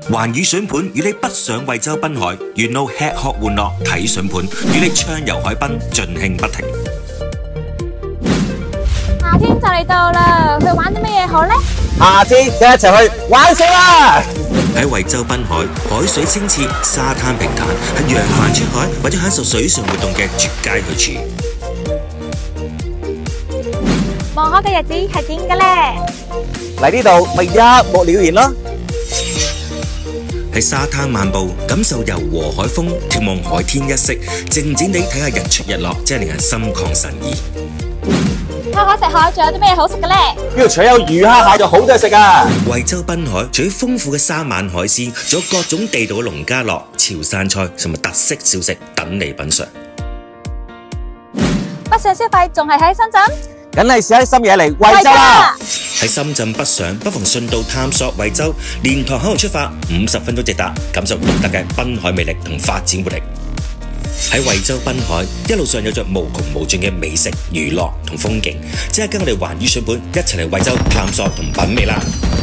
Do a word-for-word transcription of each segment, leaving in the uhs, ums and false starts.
環宇筍盤與你北上惠州濱海，沿路吃喝玩樂睇筍盤，與你暢遊海濱盡興不停。 夏天就嚟到啦，去玩啲乜嘢好呢？ 夏天一齊去玩水啦！ 喺惠州濱海，海水清澈，沙灘平坦，係揚帆出海或者享受水上活動嘅絕佳去處。 望海嘅日子係點嘅呢？ 嚟呢度咪一目了然咯！ 喺沙灘漫步，感受柔和海風，眺望海天一色，靜靜地睇下日出日落，真係令人心曠神怡。 開海食海仲有啲咩好食嘅呢？ 呢度除有魚蝦蟹，就好多嘢食啊！ 惠州濱海除咗豐富嘅沙晚海鮮，仲有各種地道嘅農家樂、潮汕菜，同埋特色小食等你品嚐。 北上消費仲係喺深圳？ 梗係試喺深夜嚟惠州啦！ 喺深圳北上，不妨順道探索惠州，蓮塘口岸出發，五十分鐘直達，感受獨特嘅濱海魅力同發展活力。喺惠州濱海，一路上有着無窮無盡嘅美食、娛樂同風景，即係跟我哋環宇筍盤一齊嚟惠州探索同品味啦！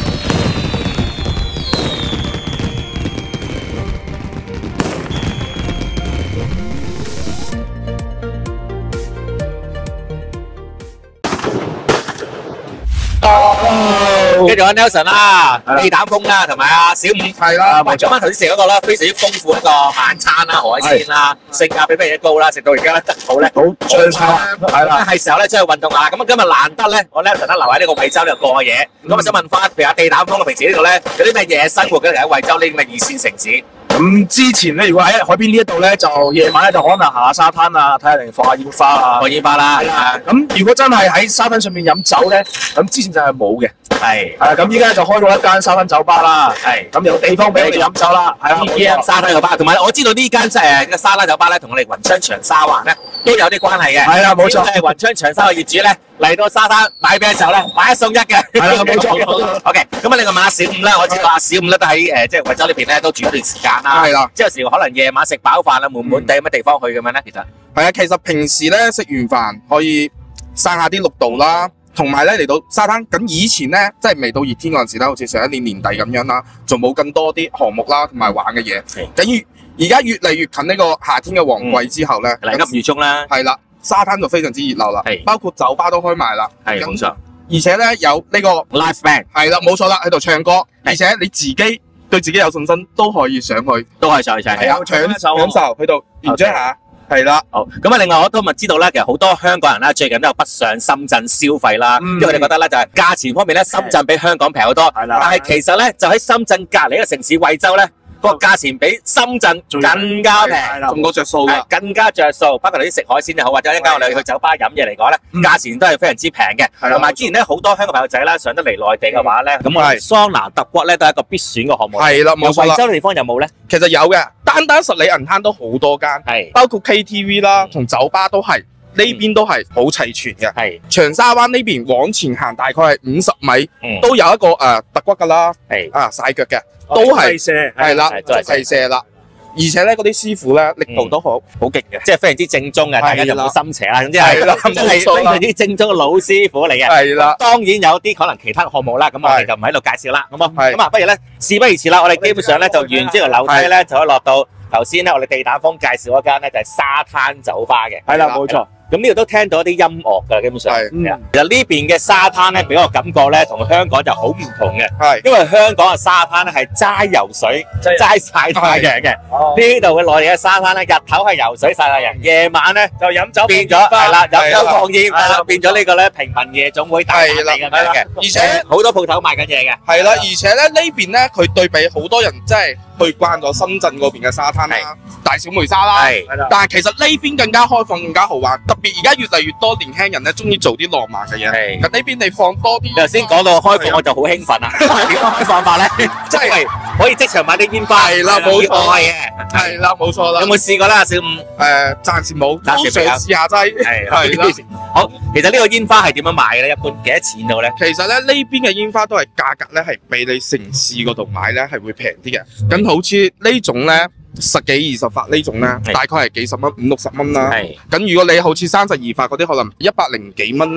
跟住阿 Nelson 啦、地膽風啦，同埋阿小五係啦，為咗翻頭先食嗰個啦，非常之豐富一個晚餐啦、海鮮啦，性價比非常之高啦，食到而家得好咧，好最差係啦，係時候咧出去運動下。咁啊今日難得咧，我 Nelson 咧留喺呢個惠州呢度過夜，咁啊想問翻，譬如阿地膽風，平時呢度咧有啲咩夜生活嘅喺惠州呢咁嘅二線城市？ 咁之前咧，如果喺海邊呢一度咧，就夜晚咧就可能行下沙灘啊，睇下人哋放下煙花啊， 放煙花啦。 係啊。咁如果真係喺沙灘上面飲酒咧，咁之前就係冇嘅。 係。 係啊。咁依家就開咗一間沙灘酒吧啦。係。咁有地方俾你哋飲酒啦。係啊。 呢間沙灘酒吧，同埋我知道呢間誒嘅沙灘酒吧咧，同我哋雲昌長沙灣咧都有啲關係嘅。 係啦，冇錯。 係雲昌長沙嘅業主咧嚟到沙灘買啤酒咧，買一送一嘅。 係啦，冇錯。 OK，咁啊，另外問阿小五啦，我知道阿小五咧都喺誒即係惠州呢邊咧都住一段時間啦。 係啦。 即係有時可能夜晚食飽飯啦，悶悶地有乜地方去咁樣咧？其實係啊，其實平時咧食完飯可以散下啲綠道啦，同埋咧嚟到沙灘。咁以前咧即係未到熱天嗰陣時咧，好似上一年年底咁樣啦，仲冇更多啲項目啦，同埋玩嘅嘢。等於而家越嚟越近呢個夏天嘅旺季之後咧， 嚟急月中啦， 係啦，沙灘就非常之熱鬧啦，包括酒吧都開埋啦， 係冇錯。 而且咧有呢個 live band，係啦，冇錯啦，喺度唱歌，而且你自己對自己有信心，都可以上去， 都係上去唱， 係啊，享享受去到 enjoy下，係啦。 好，咁啊，另外我都咪知道咧，其實好多香港人咧最近都有北上深圳消費啦，因為佢哋覺得咧就係價錢方面咧，深圳比香港平好多，但係其實咧就喺深圳隔離一個城市惠州咧。個價錢比深圳更加平， 仲多着數㗎， 更加着數。包括你啲食海鮮又好，或者一陣間我哋去酒吧飲嘢嚟講咧，價錢都係非常之平嘅。同埋之前咧好多香港朋友仔啦上得嚟內地嘅話咧，咁我哋桑拿揼骨咧都係一個必選嘅項目。 係啦，冇錯啦。 惠州嘅地方有冇咧？ 其實有嘅，單單十里銀灘都好多間，係包括 K T V 啦，同酒吧都係。呢邊都係好齊全嘅，係長沙灣呢邊往前行大概係五十米，都有一個誒揼骨噶啦，係啊曬腳嘅，都係係啦，都係射啦，而且咧嗰啲師傅咧力度都好好勁嘅， 即係非常之正宗嘅，大家就唔好心邪啦，總之係係非常之正宗嘅老師傅嚟嘅，係啦。當然有啲可能其他項目啦，咁我哋就唔喺度介紹啦，咁啊，咁啊，不如咧事不宜遲啦，我哋基本上咧就沿住條樓梯咧就可以落到頭先咧我哋地膽風介紹嗰間咧就係沙灘酒吧嘅，係啦，冇錯。咁呢度都聽到一啲音樂㗎，基本上。係。其實呢邊嘅沙灘咧，俾我感覺咧，同香港就好唔同嘅。係。因為香港嘅沙灘咧係齋游水、齋曬太陽嘅。哦。呢度嘅內地嘅沙灘咧，日頭係游水曬太陽，夜晚咧就飲酒變咗係啦，飲酒放煙係啦，變咗呢個咧平民夜總會大笪地咁樣嘅。 而且好多鋪頭賣緊嘢嘅。 係啦，而且咧呢邊咧佢對比好多人即係去慣咗深圳嗰邊嘅沙灘啦，大小梅沙啦。係。但係其實呢邊更加開放、更加好玩。特別而家越嚟越多年輕人咧，中意做啲浪漫嘅嘢。係，咁呢邊你放多啲。 頭先講到開放，我就好興奮啊！點開放法咧？即係可以即場買啲煙花。 係啦，冇錯嘅。 係啦，冇錯啦。 有冇試過咧，小五？ 誒，暫時冇，都想試下劑。係係啦。 好，其實呢個煙花係點樣賣嘅咧？一般幾多錢到咧？ 其實咧呢邊嘅煙花都係價格咧係比你城市嗰度買咧係會平啲嘅。咁好似呢種咧。十幾二十發呢種咧，大概係幾十蚊、五六十蚊啦。係。咁如果你好似三十二發嗰啲，可能一百零幾蚊啦。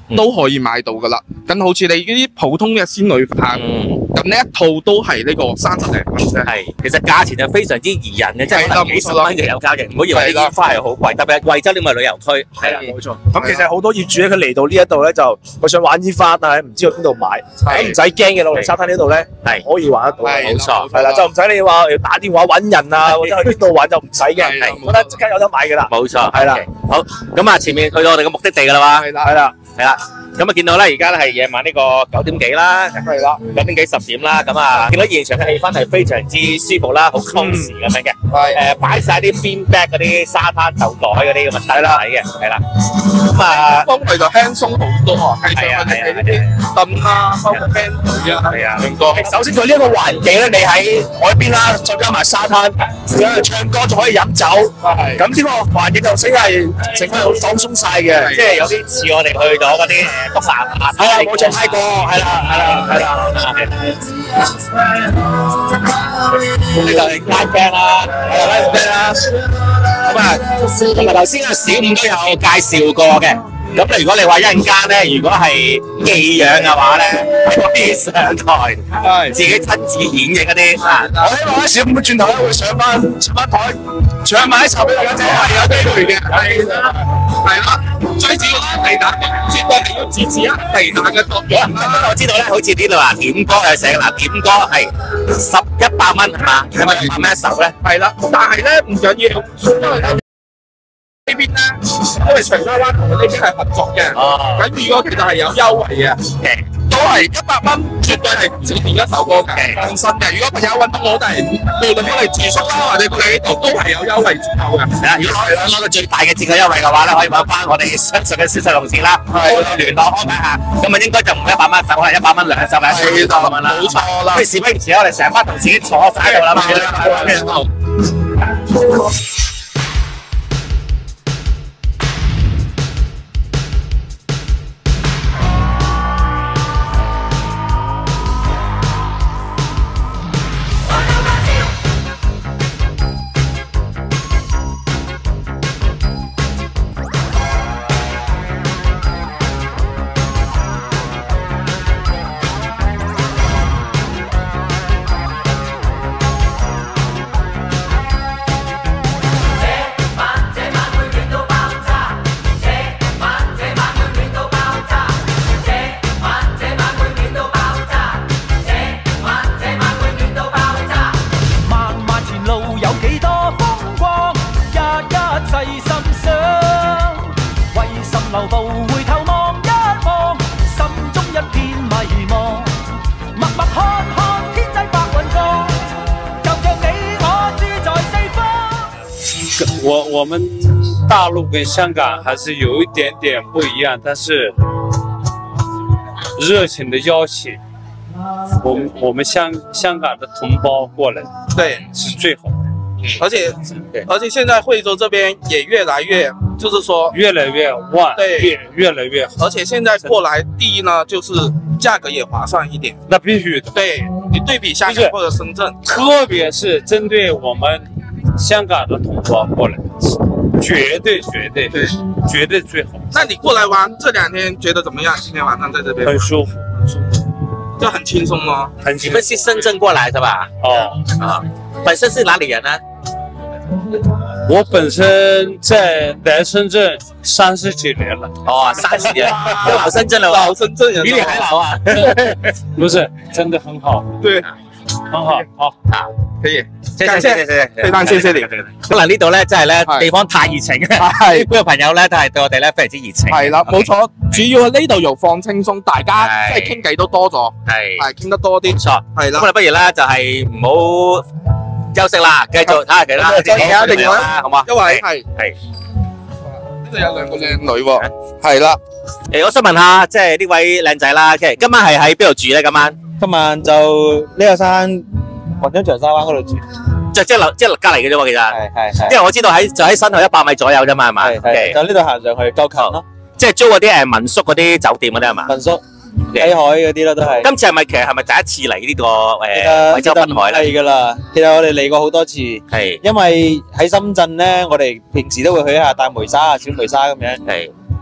都可以買到噶啦。咁好似你嗰啲普通嘅仙女飯，咁呢一套都係呢個三十零蚊啫。 係，其實價錢就非常之宜人嘅，即係可能幾十蚊就有交易，唔好以為啲煙花係好貴，特別係貴州呢個旅遊區。 係啦，冇錯。咁其實好多業主咧，佢嚟到呢一度咧，就佢想玩煙花，但係唔知道邊度買，咁唔使驚嘅，落嚟沙灘呢度咧係可以玩得到。 冇錯， 係啦，就唔使你話要打電話揾人啊，或者去邊度玩就唔使嘅，覺得即刻有得買㗎啦。 冇錯， 係啦。 好，咁啊，前面去到我哋嘅目的地㗎啦嘛。 係啦，係啦， 係啦。咁啊，見到咧，而家咧係夜晚呢個九點幾啦， 係啦， 九點幾十點啦，咁啊，見到現場嘅氣氛係非常之舒服啦，好 cosy 咁樣嘅，係誒擺曬啲 bean bag 嗰啲沙灘頭袋嗰啲咁嘅凳仔嘅，係啦，咁啊， 氛圍就輕鬆好多啊，係啊，係啊，啲凳啊，包括 band 隊啊，係啊，兩個。 首先佢呢一個環境咧，你喺海邊啦，再加埋沙灘，有人唱歌仲可以飲酒，係咁呢個環境就真係整得好放鬆曬嘅， 即係有啲似我哋去咗嗰啲東南亞， 係啦，冇錯，睇過，係啦，係啦，係啦。 呢就係 live band 啦，係啦 live band 啦。咁啊，同埋頭先啊，小五都有介紹過嘅。咁如果你話一陣間咧，如果係寄養嘅話咧，可以上台，自己親自演繹嗰啲啊。 我希望咧小五轉頭咧會上翻上翻台，唱埋一首俾大家聽，係有機會嘅，係啦， 係啦。最主要咧，地蛋絕對係要支持啊地蛋嘅作用啦。 我知道咧，好似呢度話點歌有寫嗱，點歌係十一百蚊係嘛？係咪一百蚊一首咧？ 係啦，但係咧唔緊要，因為咧。呢邊咧，因為長沙灣同呢邊係合作嘅，咁如果其實係有優惠嘅，都係一百蚊，絕對係唔少點一首歌嘅，放心嘅。如果朋友揾到我哋，無論我哋住宿啦，或者佢哋呢度都係有優惠折扣嘅。 係啦，如果攞攞到最大嘅折扣優惠嘅話咧，可以揾翻我哋相熟嘅銷售同事啦，去聯絡安排下。咁啊應該就唔係一百蚊一首，可能一百蚊兩首嘅，係咁樣啦。 冇錯啦。 不如事不宜遲，我哋成班同事已經坐曬喺度啦嘛。 我我们大陆跟香港还是有一点点不一样，但是热情的邀请，我们我们香香港的同胞过来， 对， 是最好的。 而且而且现在惠州这边也越来越，就是说越来越旺， 对， 越越来越好。 而且现在过来，第一呢，就是价格也划算一点。 那必须的。 对，你对比香港或者深圳， 特别是针对我们香港的同胞过来，绝对绝对对，绝对最好。 那你过来玩这两天觉得怎么样？今天晚上在这边很舒服，很舒服， 就很轻松哦。 很你们是深圳过来是吧？ 哦啊，本身是哪里人呢？ 我本身在来深圳三十几年了。 哦，三十年，老深圳了， 老深圳人， 比你还老啊！ 不是，真的很好， 对， 很好，好啊，可以， 謝謝謝謝， 非常謝謝你。 咁嗱呢度咧，真係咧地方太熱情，係呢個朋友咧都係對我哋咧非常之熱情。 係啦，冇錯，主要係呢度又放輕鬆，大家即係傾偈都多咗， 係係傾得多啲， 錯係啦。 咁我哋不如咧就係唔好休息啦，繼續睇下其他。 再睇下另外啦，好嘛？ 因為係係呢度有兩個靚女喎，係啦。 誒，我想問下，即係呢位靚仔啦，其實今晚係喺邊度住咧？今晚今晚就呢個山雲涌長沙灣嗰度住， 即即係即係隔離嘅啫喎，其實。 係係係。 因為我知道喺就喺身後一百米左右啫嘛，係嘛？ 係係。就呢度行上去夠近咯。 即係租嗰啲誒民宿嗰啲酒店嗰啲係嘛？ 民宿。睇海嗰啲咯，都係。 今次係咪其實係咪第一次嚟呢個誒惠州濱海咧？ 係㗎啦，其實我哋嚟過好多次。係。因為喺深圳咧，我哋平時都會去一下大梅沙啊、小梅沙咁樣。 係。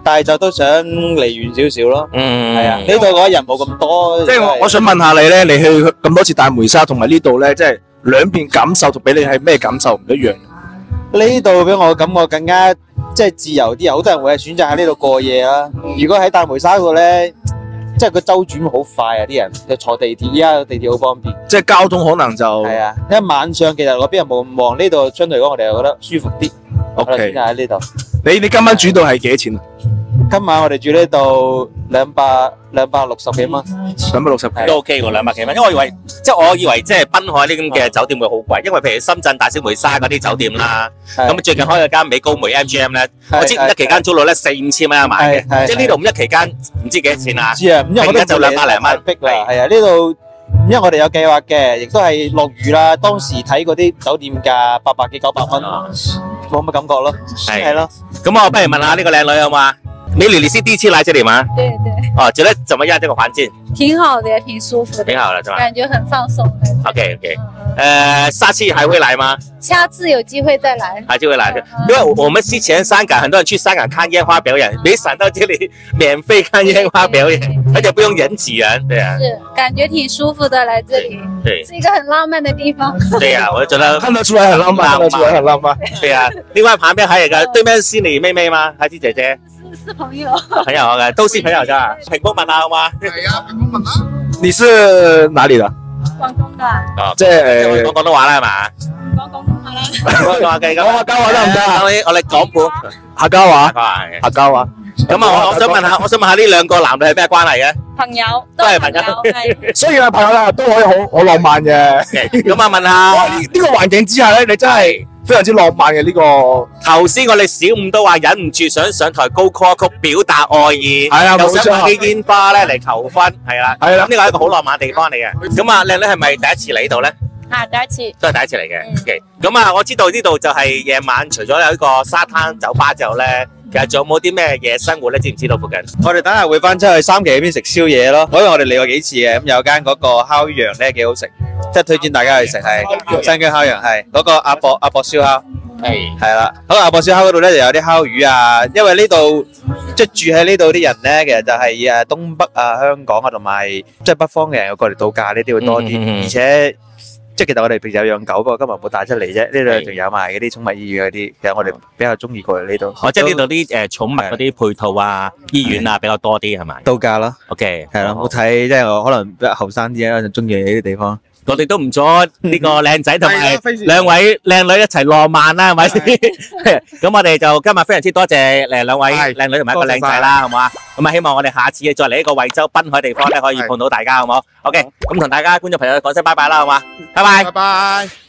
但係就都想離遠少少咯。 嗯， 係啊，呢度嗰人冇咁多。 即係我我想問下你咧，你去咁多次大梅沙同埋呢度咧，即係兩邊感受同俾你係咩感受唔一樣？ 呢度俾我感覺更加即係自由啲，好多人會係選擇喺呢度過夜啦。如果喺大梅沙嗰度咧，即係個周轉好快啊！啲人就坐地鐵，依家地鐵好方便。 即係交通可能就係啊，因為晚上其實嗰邊又冇咁旺，呢度相對嚟講我哋又覺得舒服啲。 OK， 選擇喺呢度。 你你今晚煮到係幾多錢啊？ 今晚我哋住呢度兩百兩百六十幾蚊， 兩百六十幾都 OK 喎，兩百幾蚊。因為我以為即係我以為即係濱海呢啲咁嘅酒店會好貴，因為譬如深圳大小梅沙嗰啲酒店啦，咁最近開咗間美高梅 M G M 咧，我知五一期間租到咧四五千蚊一晚嘅，即係呢度五一期間唔知幾多錢啊？ 知啊，五一我都就兩百零蚊。 逼啦，係啊，呢度因為我哋有計劃嘅，亦都係落雨啦。當時睇嗰啲酒店價八百幾九百蚊，冇乜感覺咯。係咯。 咁我不如問下呢個靚女好嘛？美女，你是第一次來這裡嗎？ 對對。 哦，覺得怎麼樣？這個環境？ 挺好的，挺舒服的。 挺好的，是吧？ 感覺很放鬆。 OK OK，呃，下次還會來嗎？ 下次有機會再來。 還就會來，因為我們之前香港很多人去香港看煙花表演，沒想到這裡免費看煙花表演，而且不用人擠人，對啊。 是，感覺挺舒服的，來這裡。 對。 是一個很浪漫的地方。 對啊，我覺得看得出來很浪漫，看得出來很浪漫。 對啊，另外旁邊還有一個，對面是你妹妹嗎？還是姐姐？ 是朋友。 朋友嘅，都是朋友咋？屏風問下好嗎？ 係啊，屏風問啦。你是哪裡的？ 廣東的。 哦， 即係講廣東話啦係嘛？ 講廣東話啦。 講話嘅， 講客家話得唔得啊？ 我哋我哋講本客家話。 係客家話。 咁啊，我我想問下，我想問下呢兩個男女係咩關係嘅？ 朋友， 都係朋友。 係。 雖然係朋友啦，都可以好好浪漫嘅。 咁啊，問下呢呢個環境之下咧，你真係非常之浪漫嘅呢個。 頭先我哋小五都話忍唔住想上台高歌曲表達愛意， 係啊， 又想買啲煙花咧嚟求婚，係啦， 係啦。 咁呢個係一個好浪漫嘅地方嚟嘅。咁啊，靚女係咪第一次嚟呢度咧？ 啊，第一次。 都係第一次嚟嘅。OK，咁啊，我知道呢度就係夜晚除咗有一個沙灘酒吧之後咧，其實仲有冇啲咩夜生活咧？知唔知道附近？ 我哋等下會翻出去三期嗰邊食宵夜咯，因為我哋嚟過幾次嘅，咁有間嗰個烤羊咧幾好食，即係推薦大家去食係新疆烤羊係嗰個阿博阿博燒烤。係係啦，嗰個阿博燒烤嗰度咧就有啲烤魚啊，因為呢度即係住喺呢度啲人咧，其實就係誒東北啊、香港啊同埋即係北方嘅人過嚟度假呢啲會多啲，而且即係其實我哋平時有養狗，不過今日冇帶出嚟啫。呢度仲有埋嗰啲寵物醫院嗰啲，其實我哋比較中意過嚟呢度。 哦，即係呢度啲誒寵物嗰啲配套啊、醫院啊比較多啲係咪？ 度假咯。 OK， 係咯，我睇即係我可能比較後生啲啊，就中意呢啲地方。 我哋都唔阻呢個靚仔同埋兩位靚女一齊浪漫啦，係咪先？咁我哋就今日非常之多謝誒兩位靚女同埋一個靚仔啦，好唔好啊？咁啊，希望我哋下次再嚟一個惠州濱海地方咧，可以碰到大家，好唔好？OK，咁同大家觀眾朋友講聲拜拜啦，好嘛？拜拜。 拜拜。